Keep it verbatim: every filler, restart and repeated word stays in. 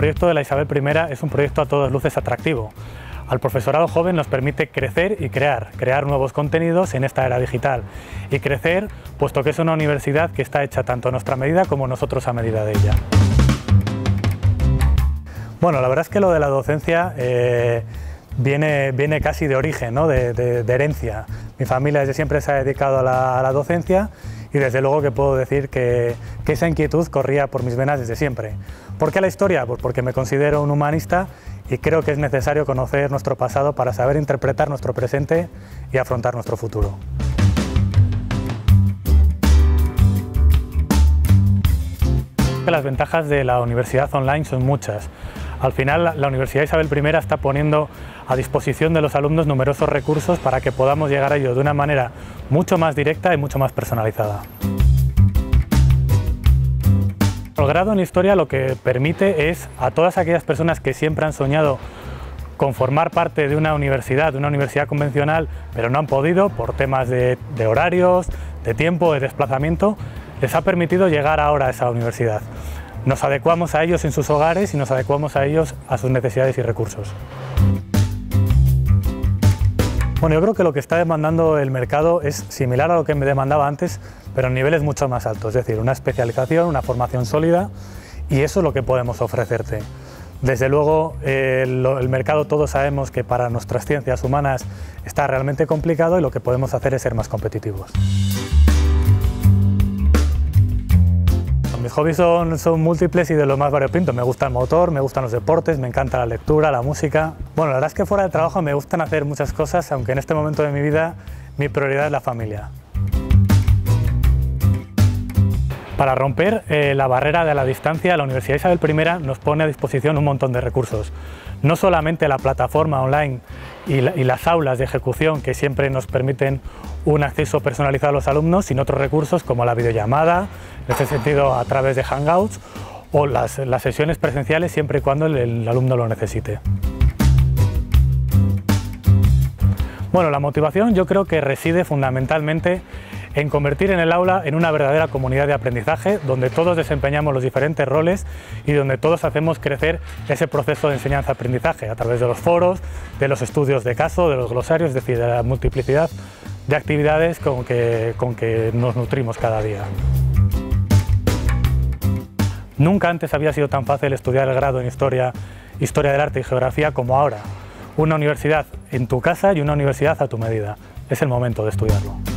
proyecto de la Isabel primera es un proyecto a todas luces atractivo. Al profesorado joven nos permite crecer y crear, crear nuevos contenidos en esta era digital y crecer puesto que es una universidad que está hecha tanto a nuestra medida como nosotros a medida de ella. Bueno, la verdad es que lo de la docencia eh, viene, viene casi de origen, ¿no? de, de, de herencia. Mi familia desde siempre se ha dedicado a la, a la docencia y desde luego que puedo decir que, que esa inquietud corría por mis venas desde siempre. ¿Por qué la historia? Pues porque me considero un humanista y creo que es necesario conocer nuestro pasado para saber interpretar nuestro presente y afrontar nuestro futuro. Las ventajas de la universidad online son muchas. Al final, la Universidad Isabel primera está poniendo a disposición de los alumnos numerosos recursos para que podamos llegar a ellos de una manera mucho más directa y mucho más personalizada. El grado en Historia lo que permite es a todas aquellas personas que siempre han soñado con formar parte de una universidad, de una universidad convencional, pero no han podido por temas de, de horarios, de tiempo, de desplazamiento, les ha permitido llegar ahora a esa universidad. Nos adecuamos a ellos en sus hogares y nos adecuamos a ellos a sus necesidades y recursos. Bueno, yo creo que lo que está demandando el mercado es similar a lo que me demandaba antes, pero en niveles mucho más altos, es decir, una especialización, una formación sólida, y eso es lo que podemos ofrecerte. Desde luego, eh, lo, el mercado todos sabemos que para nuestras ciencias humanas está realmente complicado y lo que podemos hacer es ser más competitivos. Mis hobbies son, son múltiples y de lo más variopinto. Me gusta el motor, me gustan los deportes, me encanta la lectura, la música. Bueno, la verdad es que fuera del trabajo me gustan hacer muchas cosas, aunque en este momento de mi vida mi prioridad es la familia. Para romper eh, la barrera de la distancia, la Universidad Isabel primera nos pone a disposición un montón de recursos. No solamente la plataforma online y, la, y las aulas de ejecución que siempre nos permiten un acceso personalizado a los alumnos, sino otros recursos como la videollamada, en este sentido a través de Hangouts, o las, las sesiones presenciales siempre y cuando el, el alumno lo necesite. Bueno, la motivación yo creo que reside fundamentalmente en convertir en el aula en una verdadera comunidad de aprendizaje donde todos desempeñamos los diferentes roles y donde todos hacemos crecer ese proceso de enseñanza-aprendizaje a través de los foros, de los estudios de caso, de los glosarios, es decir, de la multiplicidad de actividades con que, con que nos nutrimos cada día. Nunca antes había sido tan fácil estudiar el grado en Historia, Historia del Arte y Geografía como ahora. Una universidad en tu casa y una universidad a tu medida. Es el momento de estudiarlo.